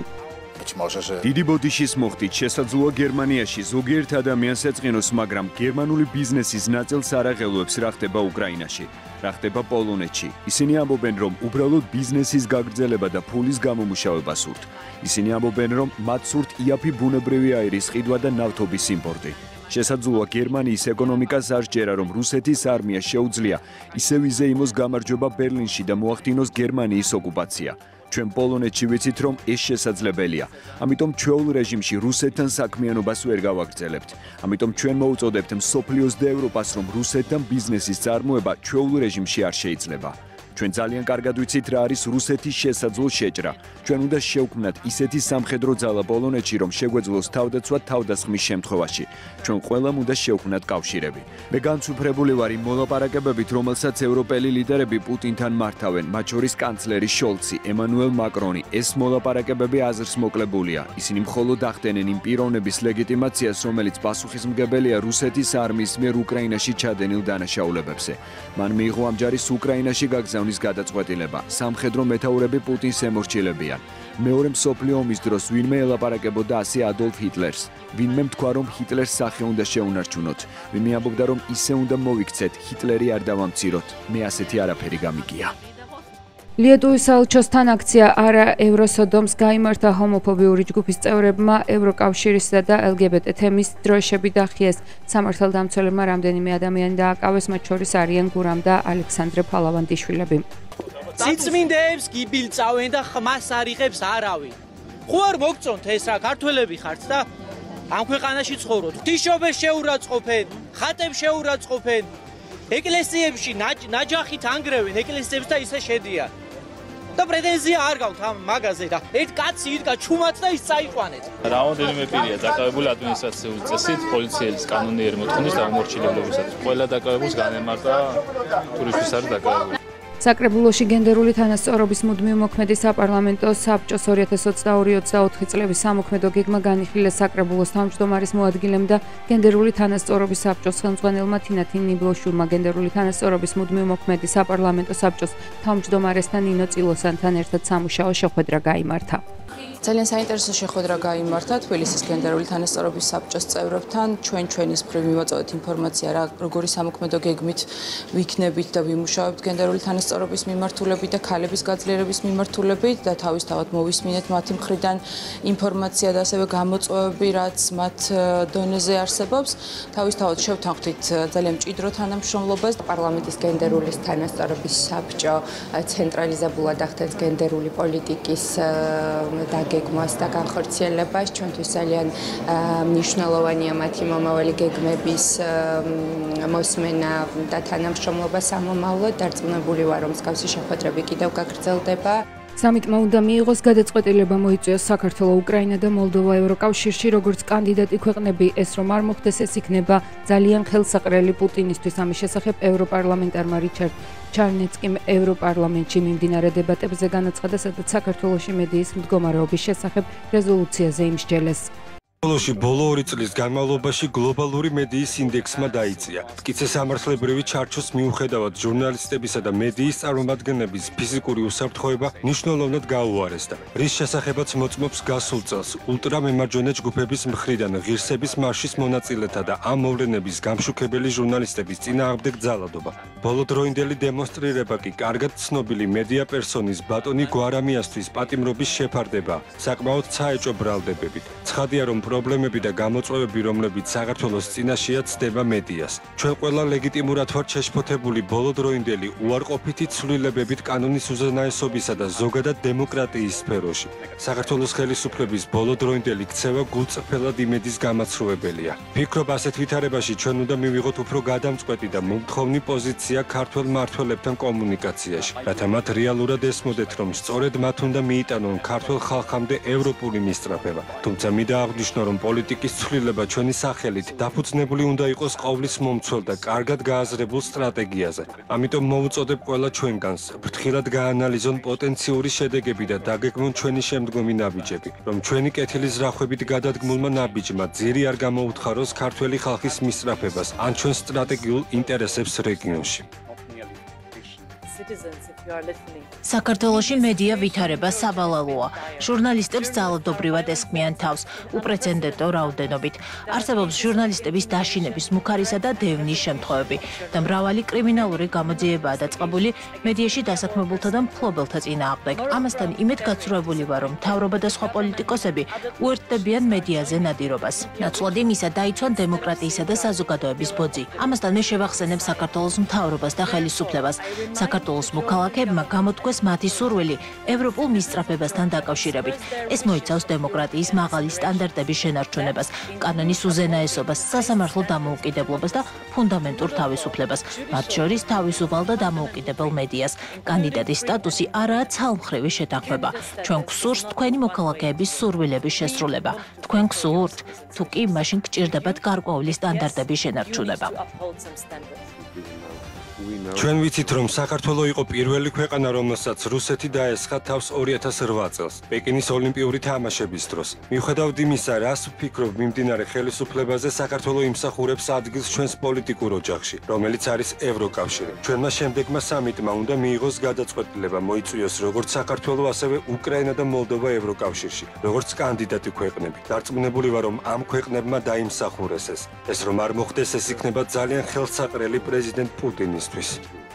დიდი ბოდიშის მოხდით შესაძლოა გერმანიაში ზოგიერთ ადამიანს ეწყინოს, მაგრამ გერმანული ბიზნესის ნაწილს არ აღელვებს რა ხდება უკრაინაში, რა ხდება პოლონეთში. ისინი ამბობენ, რომ უბრალოდ ბიზნესის გაგრძელება და ფულის გამომუშავება სურთ. ისინი ამბობენ, რომ მათ სურთ იაფი ბუნებრივი აირის ყიდვა და ნავთობის იმპორტი. შესაძლოა გერმანიის ეკონომიკას არ სჯერა, რომ რუსეთის არმიას შეუძლია ისევ იზეიმოს გამარჯვება ბერლინში და მოახდინოს გერმანიის ოკუპაცია. ჩვენ პოლონეთში ვიცით, რომ ეს შესაძლებელია. ამიტომ ჩვეულ რეჟიმში რუსეთთან საქმიანობას ვერ გავაგრძელებთ. ამიტომ ჩვენ მოუწოდებთ მსოფლიოს და ევროპას, რომ რუსეთთან ბიზნესის წარმოება ჩვეულ რეჟიმში არ შეიძლება. ჩვენ ძალიან კარგად ვიცით, რა არის რუსეთის შესაძლო შეჭრა. ჩვენ უნდა შევქმნათ ისეთი სამხედრო ძალა პოლონეთში, რომ შეგვეძლოს თავდაცვა თავდასხმის შემთხვევაში. ჩვენ ყველამ უნდა შევქმნათ კავშირები. მე განცვიფრებული ვარ იმ მოლაპარაკებებით, რომელსაც ევროპელი ლიდერები პუტინთან მართავენ, მათ შორის კანცლერი შოლცი, ემანუელ მაკრონი. ეს მოლაპარაკებები აზრს მოკლებულია. ისინი მხოლოდ ახდენენ იმ პიროვნების ლეგიტიმაციას, რომელიც პასუხისმგებელია რუსეთის არმიის მიერ უკრაინაში ჩადენილ დანაშაულებებზე. მან მიიღო ამჯარის უკრაინაში გაგზავნის გადაწყვეტილება. სამხედრო მეთაურები პუტინს ემორჩილებიან. მეორე მსოფლიო ომის დროს ვინმე ელაპარაკებოდა ასე ადოლფ ჰიტლერს. ვინმე თქვა, რომ ჰიტლერს სახე უნდა შეუნარჩუნოთ. ვინმე ამბობდა, რომ ისე უნდა მოვიქცეთ, ჰიტლერი არ დავამციროთ. მე ასეთი არაფერი გამიგია. ლიეტუვის საელჩოსთან აქცია არა ევროსოდომს გაიმართა ჰომოფობიური ჯგუფის წევრებმა ევროკავშირისა და LGBT თემის დროშები დახიეს. სამართალდამცველებმა რამდენიმე ადამიანი დააკავეს, მათ შორის არიან გურამ და ალექსანდრე ფალავანდიშვილები. წიწმინდეებს გიბილწავენ და ხმას არიღებს არავინ. ხო არ მოგწონთ ეს რა, ქართველები ხართ და ამ ქვეყანაში ცხოვრობთ. ღვთისმშობლებს შეურაცხყოფენ, ხატებს შეურაცხყოფენ, ეკლესიებში ნაჯახით ანგრევენ ეკლესიებს და ისე შედიან. და პრეტენზია არ გაქვთ ამ მაგაზე და ერთ კაცი იდგა ჩუმად და ის წაიყვანეთ. Რაოდენიმე პირია დაკავებული ადმინისტრაციული წესით, პოლიციის კანონიერი მოთხოვნით დამორჩილებლებისათვის. ყველა დაკავებულს განემარტა ტურისტის არის დაკავებული. საკრებულოში გენდერული თანასწორობის მუდმივ მოქმედი საპარლამენტო საბჭოს 2022-24 წლების სამოქმედო გეგმა განიხილეს საკრებულოს თავმჯდომარის მოადგილემ და გენდერული თანასწორობის საბჭოს ხელმძღვანელმა თინათინ ნიბლოშურმა გენდერული თანასწორობის მუდმივ მოქმედი საპარლამენტო საბჭოს თავმჯდომარესთან ნინო წილოსანთან ერთად სამუშაო შეხვედრა გაიმართა. ძალიან საინტერესო შეხვედრა გაიმართა თბილისის გენდერული თანასწორობის საბჭოს წევრებთან. ჩვენის მხრივ მივაწოდეთ ინფორმაცია რა როგორი სამოქმედო გეგმით ვიქნებით და ვიმუშავებთ გენდერული თანასწორობის მიმართულებით და ქალების გაძლიერების მიმართულებით და თავისთავად მოვისმინეთ მათი მხრიდან ინფორმაცია და ასევე გამოწვევები რაც მათ დონეზე არსებობს. თავისთავად შევთანხმდით ძალიან მჭიდრო თანამშრომლობას პარლამენტის გენდერული თანასწორობის საბჭო ცენტრალიზებულად ახდენს გენდერული პოლიტიკის გეგმას და განხორციელებას. ჩვენთვის ძალიან მნიშვნელოვანია მათი მომავალი გეგმების მოსმენა და თანამშრომლობა სამომავლოდ. დარწმუნებული ვარ, რომ მსგავსი შეხვედრები კიდევ გაგრძელდება. სამიტმა უნდა მიიღოს გადაწყვეტილება მოიწვიოს საქართველო, უკრაინა და მოლდოვა ევროკავშირში როგორც კანდიდატი ქვეყნები. ეს რომ არ მოხდეს, ეს იქნება ძალიან ხელსაყრელი პუტინისთვის. ამის შესახებ ევროპარლამენტარმა რიჩარდ ჩარნეცკიმ ევროპარლამენტში მიმდინარე დებატებზე განაცხადა, სადაც საქართველოში მედიის მდგომარეობის შესახებ რეზოლუციაზე იმსჯელეს. საქართველოში ბოლო 2 წლის განმავლობაში გლობალური მედიის ინდექსმა დაიწია. მტკიცე სამართლებრივი ჩარჩოს მიუხედავად ჟურნალისტებისა და მედიის წარმომადგენლების ფიზიკური უსაფრთხოება მნიშვნელოვნად გაუარესდა. რის შესახებაც მოწმობს გასულ წელს ულტრამემარჯვენე ჯგუფების მხრიდან ღირსების მარშის მონაწილეთა და ამ მოვლენების გამშუქებელი ჟურნალისტების წინააღმდეგ ძალადობა. ბოლოდროინდელი დემონსტრირება კი კარგად ცნობილი მედია პერსონის ბატონი გვარამიასთვის პატიმრობის შეფარდება. საკმაოდ საეჭვო ბრალდებებით. ცხადია რომ პრობლემები და გამოწვევები, რომლებიც საქართველოს წინაშეა ცდება მედიას. ჩვენ ყველა ლეგიტიმურად ვართ შეშფოთებული ბოლოდროინდელი უარყოფითი ცვლილებებით კანონის უზენაესობისა და ზოგადად დემოკრატიის სფეროში. საქართველოს ხელისუფლების ბოლოდროინდელი ქცევა გულწრფელად იმედის გამაცრუებელია. ვფიქრობ, ასეთ ვითარებაში ჩვენ უნდა მივიღოთ უფრო გადამწყვეტი და მომთხოვნი პოზიცია ქართველ მმართველებთან კომუნიკაციაში, რათა მათ რეალურად ესმოდეთ, რომ სწორედ მათ უნდა მიიტანონ ქართველ ხალხამდე ევროპული მისწრაფება. თუმცა მინდა აღნიშნო, რომ პოლიტიკის ცვლილება ჩვენი სახელით დაფუძნებული უნდა იყოს ყოვლის მომცველ და კარგად გააზრებულ სტრატეგიაზე. ამიტომ მოვუწოდებ ყველა ჩვენგანს ფრთხილად გაანალიზონ პოტენციური შედეგები და დაგეგმონ ჩვენი შემდგომი ნაბიჯები, რომ ჩვენი კეთილის რახვებით გადადგმულმა ნაბიჯმა ძირი არ გამოუთხაროს ქართველი ხალხის მისწრაფებას ან ჩვენ სტრატეგიულ ინტერესებს რეგიონში. საქართველოში მედია ვითარება საბალალოა. ჟურნალისტებს ძალადობრივად ესხმიან თავს, უპრეცედენტო რაოდენობით. არსებობს ჟურნალისტების დაშინების მუქარისა და დევნის შემთხვევები და მრავალი კრიმინალური გამოძიებაა დაწყებული მედიაში დასაქმებულთა და მფლობელთა წინააღმდეგ. ამასთან იმედგაცრუებული ვარ, რომ მთავრობა და სხვა პოლიტიკოსები უერთდებიან მედიაზე ნადირობას. ნაცვლად იმისა დაიცვან დემოკრატიისა და საზოგადოების ბოძი. ამასთან მე შევახსენებ საქართველოს მთავრობას და ხელისუფლებას. საქართველოს მოქალაქეებმა გამოთქვეს მათი სურვილი ევროპულ მისწრაფებასთან დაკავშირებით. ეს მოიცავს დემოკრატიის მაღალი სტანდარტების შენარჩუნებას, კანონის უზენაესობას, სასამართლო დამოუკიდებლობას და ფუნდამენტურ თავისუფლებას, მათ შორის თავისუფალ და დამოუკიდებელ მედიას. კანდიდატის სტატუსი არაა ცალმხრივი შეთანხმება. ჩვენ გვსურს თქვენი მოქალაქეების სურვილების შესრულება. თქვენ გსურთ, თუ კი მაშინ გჭირდებათ გარკვეული სტანდარტების შენარჩუნება. ჩვენ ვიცით, რომ საქართველო იყო პირველი ქვეყანა, რომელსაც რუსეთი დაესხა თავს 2008 წელს, პეკინის ოლიმპიური თამაშების დროს. მიუხედავად იმისა, რას ვფიქრობ მიმდინარე ხელისუფლებაზე, საქართველო იმსახურებს ადგილს ჩვენს პოლიტიკურ ოჯახში, რომელიც არის ევროკავშირი. ჩვენმა შემდეგმა სამიტმა უნდა მიიღოს გადაწყვეტილება მოიწვიოს როგორც საქართველო, ასევე უკრაინა და მოლდოვა ევროკავშირში, როგორც კანდიდატი ქვეყნები. დარწმუნებული ვარ, რომ ამ ქვეყნებმა დაიმსახურეს ეს. ეს რომ არ მოხდეს, ეს იქნება ძალიან ხელსაყრელი პრეზიდენტ პუტინისთვის.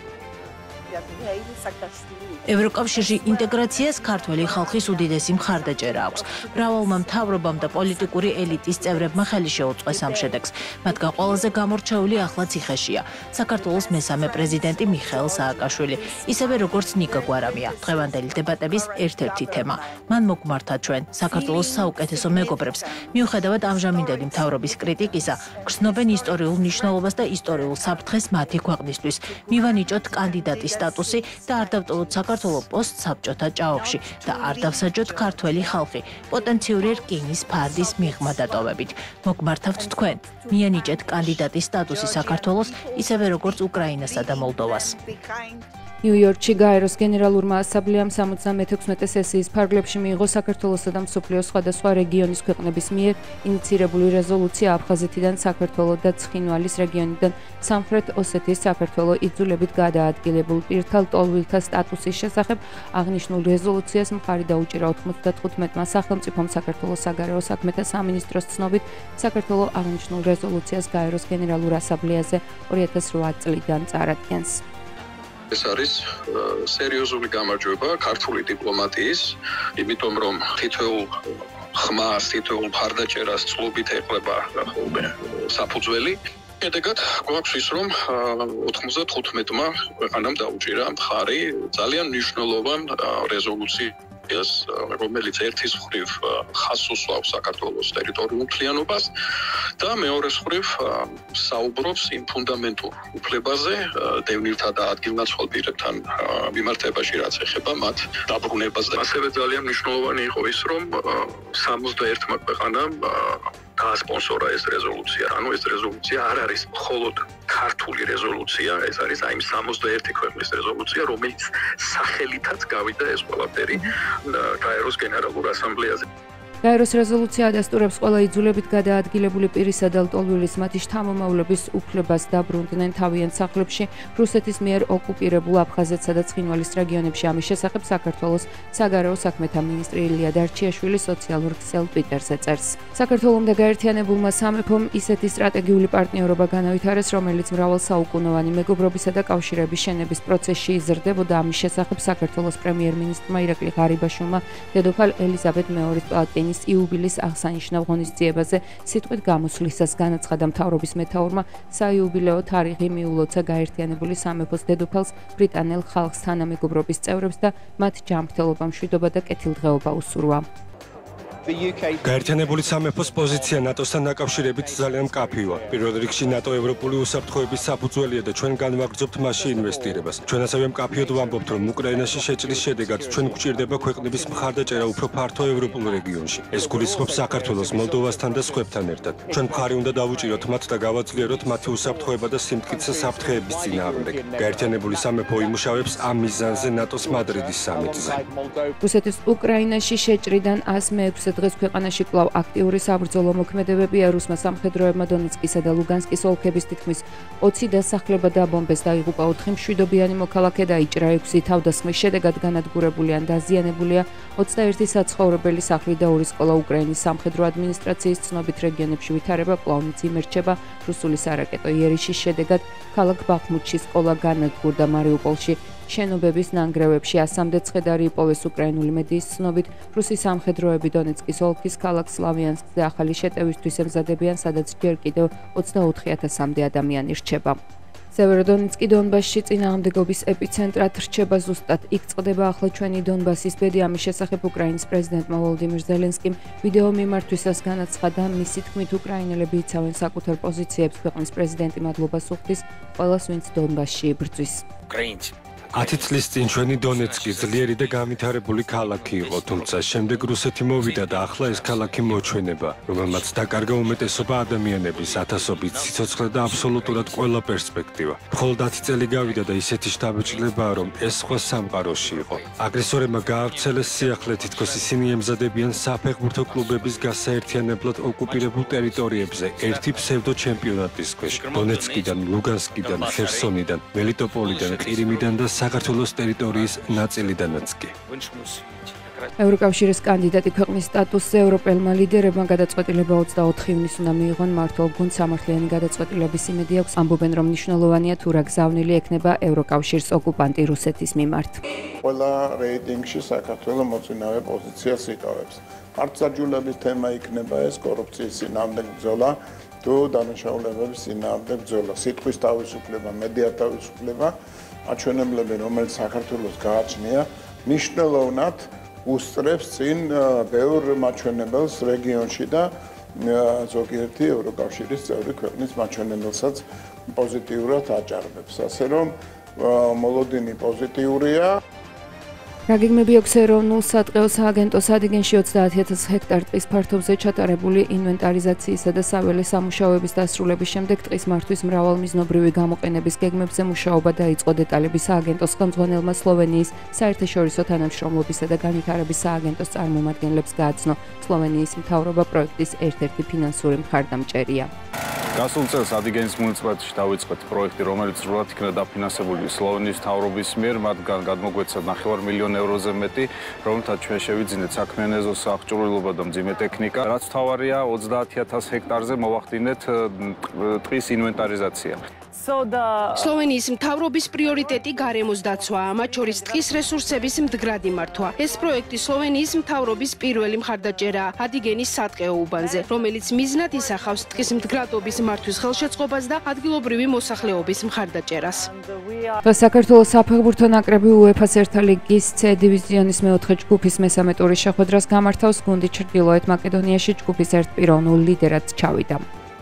ევროკავშირში ინტეგრაციას ქართველი ხალხის უდიდესი მხარდაჭერა აქვს. მრავალმა მთავრობამ და პოლიტიკური ელიტის წევრებმა ხელი შეუწყეს ამ შედეგს. მათგან ყველაზე გამორჩეული ახლა ციხეშია. საქართველოს მესამე პრეზიდენტი მიხეილ სააკაშვილი, ისევე როგორც ნიკა გვარამია, დღევანდელი დებატების ერთ-ერთი თემა. მან მოგმართა ჩვენ, საქართველოს საუკეთესო მეგობრებს, მიუხედავად ამჟამინდელი მთავრობის კრიტიკისა, გრძნობენ ისტორიულ მნიშვნელობას და ისტორიულ საფრთხეს მათი ქვეყნისთვის. მივანიჭოთ კანდიდატის სტატუსი და არ დავტოვოთ საქართველოს პოსტსაბჭოთა ჭაობში და არ დავსაჯოთ ქართველი ხალხი პოტენციური რკინის ფარდის მიღმა დატოვებით. მოგმართავთ თქვენ, მიანიჭეთ კანდიდატის სტატუსი საქართველოს, ისევე როგორც უკრაინასა და მოლდოვას. ნიუ-იორკში გაეროს გენერალურმა ასამბლეამ 76 სესიის ფარგლებში მიიღო საქართველოსა და მსოფლიოს სხვადასხვა რეგიონის ქვეყნების მიერ ინიციირებული რეზოლუცია აფხაზეთიდან საქართველოს და ცხინვალის რეგიონიდან სამხრეთ ოსეთის საქართველოს იძულებით გადაადგილებულ პირთა ლტოლვილთა სტატუსის შესახებ. აღნიშნულ რეზოლუციას მხარი დაუჭირა 95-მა სახელმწიფომ. საქართველოს საგარეო საქმეთა სამინისტროს ცნობით, საქართველოს აღნიშნულ რეზოლუციას გაეროს გენერალურ ასამბლეაზე 2008 წლიდან წარადგენს. ეს არის სერიოზული გამარჯვება ქართული დიპლომატიის, იმიტომ რომ თითოეულ ხმას, თითოეულ მხარდაჭერას წლობით ეყრება ხოლმე საფუძველი. შედეგად გვაქვს ის, რომ 95-მა ქვეყანამ დაუჭირა მხარი ძალიან მნიშვნელოვან რეზოლუციას, რომელიც ერთის მხრივ ხაზს უსვავს საქართველოს ტერიტორიულ მთლიანობას და მეორეს მხრივ საუბრობს იმ ფუნდამენტურ უფლებაზე დევნილთა და ადგილმაცვალ პირებთან მიმართებაში, რაც ეხება მათ დაბრუნებას. და ასევე ძალიან მნიშვნელოვანი იყო ის, რომ 61-მა ქვეყანამ გაასპონსორა ეს რეზოლუცია. ანუ ეს რეზოლუცია არ არის მხოლოდ ქართული რეზოლუცია, ეს არის აი 61 ქვეყნის რეზოლუცია, რომელიც სახელითაც გავიდა ეს ყველაფერი გაეროს გენერალურ ასამბლეაზე. გაეროს რეზოლუცია ადასტურებს ყველა იძულებით გადაადგილებული პირისა და ლტოლვილის მათი შთამომავლების უფლებას დაბრუნდნენ თავიანთ სახლებში რუსეთის მიერ ოკუპირებულ აფხაზეთსა და ცხინვალის რეგიონებში. ამის შესახებ საქართველოს საგარეო საქმეთა მინისტრი ილია დარჩიაშვილი სოციალურ ქსელ ტვიტერზე წერს. საქართველოსთან გაერთიანებულმა სამეფომ ისეთი სტრატეგიული პარტნიორობა განავითარეს, რომელიც მრავალსაუკუნოვანი მეგობრობისა და კავშირების შენების პროცესში იზრდებოდა. ამის შესახებ საქართველოს პრემიერ-მინისტრმა ირაკლი ღარიბაშვილმა დედოფალ ელიზაბეთ მეორის პალატინის იუბილის აღსანიშნავ ღონისძიებაზე სიტყვით გამოსვლისას განაცხადა მთავრობის მეთაურმა, საიუბილეო თარიღი მიულოცა გაერთიანებული სამეფოს დედოფალს, ბრიტანელ ხალხს, თანამეგობრობის წევრებს და მათ ჯანმრთელობა, მშვიდობა და კეთილდღეობა უსურვა. გაერთიანებული სამეფოს პოზიცია ნატოსთან დაკავშირებით ძალიან მკაფიოა. პირველ რიგში ნატო ევროპული უსაფრთხოების საფუძველია და ჩვენ განვაგრძობთ მასში ინვესტირებას. ჩვენ ასევე მკაფიოდ ვამბობთ, რომ უკრაინაში შეჭრის შედეგად ჩვენ გვჭირდება ქვეყნების მხარდაჭერა უფრო ფართო ევროპულ რეგიონში. ეს გულისხმობს საქართველოს, მოლდოვასთან და სხვებთან ერთად. ჩვენ მხარი უნდა დავუჭიროთ მათ და გავაძლიეროთ მათი უსაფრთხოება და სიმტკიცე საფრთხეების წინააღმდეგ. გაერთიანებული სამეფო იმუშავებს ამ მიზანზე ნატოს მადრიდის სამიტზე. რუსეთის უკრაინაში შეჭრიდან 106 დღეს ქვეყანაში კვლავ აქტიური საბრძოლო მოქმედებებია. რუსმა სამხედროებმა დონეცკისა და ლუგანსკის ოლქების თითქმის 20 დასახლება დააბომბეს, დაიღუპა 4 მშვიდობიანი მოქალაქე და იჭრა 6 თავდასხმის შედეგად განადგურებული ან დაზიანებულია 21 საცხოვრებელი სახლი და 2 სკოლა. უკრაინის სამხედრო ადმინისტრაციის ცნობით რეგიონებში ვითარება კვლავ იმერჩება. რუსული სარაკეტო იერიში შედეგად ქალაქ ბახმუთში სკოლა განადგურდა. მარიუპოლში შენობების ნანგრევებში 100-მდე ცხედარი იპოვეს. უკრაინული medიის ცნობით, რუსი სამხედროები დონეცკის ოლქის ქალაქ სლავიანსკზე ახალი შეტევისთვის ემზადებიან, სადაც ჯერ კიდევ 24,000-მდე ადამიანი რჩება. სევეროდონეცკი დონბასში წინააღმდეგობის ეპიცენტრად რჩება. ზუსტად იქ წყდება ახლა ჩვენი დონბასის ბედი. ამის შესახებ უკრაინის პრეზიდენტმა ვოლოდიმირ ზელენსკიმ ვიდეო მიმართვისას განაცხადა, მისი თქმით უკრაინელები იცავენ საკუთარ პოზიციებს. ქვეყნის პრეზიდენტი მადლობას უხდის ყველას, ვინც დონბასში იბრძვის. 10 წლის წინ ჩვენი დონეცკი ძლიერი და განვითარებული ქალაქი იყო, თუმცა შემდეგ რუსეთი მოვიდა და ახლა ეს ქალაქი მოჩვენება, რომელმაც დაკარგა უმეტესობა ადამიანების, ათასობით სიცოცხლე და აბსოლუტურად ყველა პერსპექტივა. მხოლოდ 10 წელი გავიდა და ისეთი შთაბეჭდილებაა, რომ ეს სხვა სამყაროში იყო. აგრესორებმა გაავრცელეს სიახლე, თითქოს ისინი ემზადებიან საფეხბურთო კლუბების გასაერთიანებლად ოკუპირებულ ტერიტორიებზე ერთი ფსევდო ჩემპიონატის ქვეშ. დონეცკიდან, ლუგანსკიდან, ხერსონიდან, მელიტოპოლიდან, ყირიმიდან და საქართველოს ტერიტორიის ნაწილიდანაც კი. ევროკავშირის კანდიდატი ქვეყნის სტატუსზე ევროპელმა ლიდერებმა გადაწყვეტილება 24 ივნისს უნდა მიიღონ. მმართველ გუნდს სამართლიანი გადაწყვეტილების იმედი აქვს. ამბობენ, რომ მნიშვნელოვანია თუ რა გზავნილი ექნება ევროკავშირს ოკუპანტი რუსეთის მიმართ. ყველა რეიტინგში საქართველოს მოწინავე პოზიციას იკავებს. მართლმსაჯულების თემა იქნება ეს კორუფციის წინააღმდეგ ბრძოლა თუ დანაშაულებების წინააღმდეგ ბრძოლა. სიტყვის თავისუფლება, მედიას თავისუფლება, აჩვენებლები, რომელიც საქართველოს გააჩნია, მნიშვნელოვნად უსწრებს წინ ბევრ მაჩვენებელს რეგიონში და ზოგიერთი ევროკავშირის წევრი ქვეყნის მაჩვენებელსაც პოზიტიურად აჭარბებს. ასე რომ მოლოდინი პოზიტიურია. რაგეგმები აქვს ეროვნულ სატყეო სააგენტოს ადიგენში 30000 ჰექტარ ტყის ფართობზე ჩატარებული ინვენტარიზაციისა და საველე სამუშაოების დასრულების შემდეგ ტყის მართვის მრავალმიზნობრივი გამოყენების გეგმებზე მუშაობა დაიწყო. დეტალების სააგენტოს ხელმძღვანელმა სლოვენიის საერთაშორისო თანამშრომლობისა და განვითარების სააგენტოს წარმომადგენლებს გააცნო. სლოვენიის მთავრობა პროექტის ერთ-ერთი ფინანსური მხარდამჭერია. გასულ წელს ადიგენის მუნიციპალიტეტში დავიწყეთ პროექტი, რომელიც სრულად იქნა დაფინანსებული სლოვენიის მთავრობის მიერ, მათგან გადმოგვეცა 9 მილიონ ევროზე მეტი, რომელთაც ჩვენ შევიძინეთ საქმიანი ეზოს აღჭურვილობა და მძიმე ტექნიკა. რაც მთავარია, 30000 ჰექტარზე მოვახდინეთ ტყის ინვენტარიზაცია. სლოვენიის მთავრობის პრიორიტეტი გარემოს დაცვაა, მათ შორის ტყის რესურსების მდგრადი მართვა. ეს პროექტი სლოვენიის მთავრობის პირველი მხარდაჭერაა ადიგენის სატყეო უბანზე, რომელიც მიზნად ისახავს ტყის მდგრადობის მართვის ხელშეწყობას და ადგილობრივი მოსახლეობის მხარდაჭერას. საქართველოს საფეხბურთო ნაკრები UEFA-ს ერთა ლიგის C დივიზიონის მეოთხე ჯგუფის მესამე ტურის შეხვედრას გამართავს. გუნდი ჩრდილოეთ მაკედონიაში ჯგუფის ერთპიროვნულ ლიდერად ჩავიდა.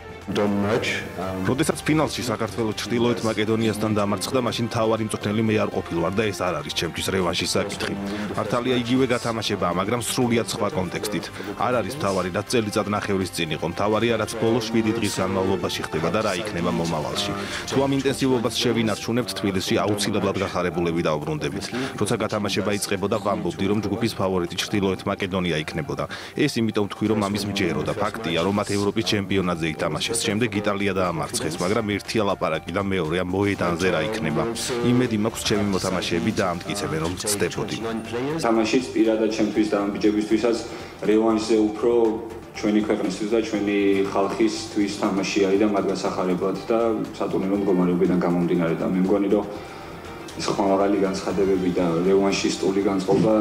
როდესაც ფინალში საქართველოს ჩრდილოეთ მაკედონიასთან დამარცხდა, მაშინ თავარი მწვრთნელი მე არ ყოფილვარ და ეს არ არის ჩემთვის რევანშის საკითხი. მართალია იგივე გათამაშება, მაგრამ სრულიად სხვა კონტექსტით. არ არის თავარი, რაც წელიწად ნახევრის წინ იყო. თავარია, რაც ბოლო 7 დღის განმავლობაში ხდება და რა იქნება მომავალში. თუ ამ ინტენსივობას შევინარჩუნებთ, თბილისში აუცილებლად გახარებულები დავბრუნდებით. როცა გათამაშება იწყებოდა, ვამბობდი, რომ ჯგუფის ფავორიტი ჩრდილოეთ მაკედონია იქნებოდა. ეს იმიტომ თქვი, რომ ამის მჯეროდა. ფაქტია, რომ მათ ევროპის ჩემპიონატზე ითამაშეს. შემდეგ იტალია დაამარცხეს, მაგრამ ერთია ლაპარაკი და მეორეა მოედანზე რა იქნება. იმედი მაქვს ჩემი მოთამაშეები დაამტკიცებენ, რომ ვწდებოდი. თამაშიც პირადად ჩემთვის და ამბიჯებისთვისაც რევანშზე უფრო ჩვენი ქვეყნისთვის და ჩვენი ხალხისთვის თამაში არის და მათ გასახარებლად და სატურნირო მდგომარეობიდან გამომდინარე და მე მგონი რომ ეს ხმამაღალი განცხადებები და რევანშისტული განწყობა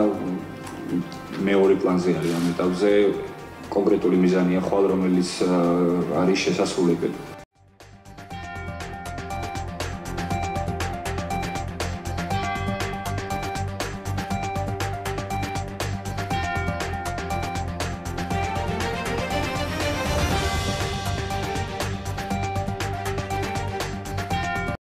მეორე პლანზე არის ამ ეტაპზე. კონკრეტული მიზანია ხვალ, რომელიც არის შესასრულებელი.